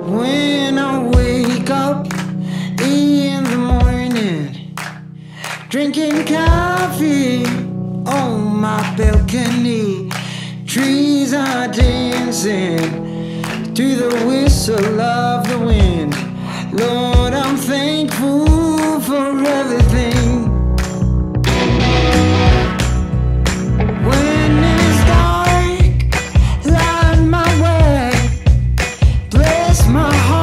When I wake up in the morning, drinking coffee on my balcony, trees are dancing to the whistle of the wind. Lord, I'm thankful for everything. When it's dark, light my way, bless my heart.